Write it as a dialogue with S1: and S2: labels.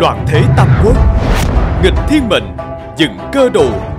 S1: loạn thế tam quốc, nghịch thiên mệnh, dựng cơ đồ.